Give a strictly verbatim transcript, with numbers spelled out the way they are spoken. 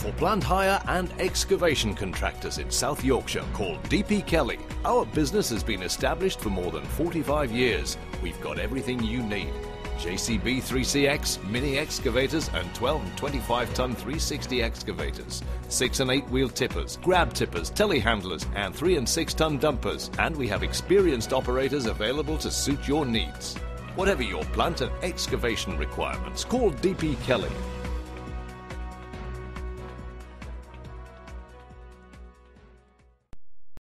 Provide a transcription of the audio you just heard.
For plant hire and excavation contractors in South Yorkshire, call D P Kelly. Our business has been established for more than forty-five years. We've got everything you need. J C B three C X, mini excavators and twelve and twenty-five ton three sixty excavators, six and eight wheel tippers, grab tippers, telehandlers and three and six ton dumpers, and we have experienced operators available to suit your needs. Whatever your plant and excavation requirements, call D P Kelly.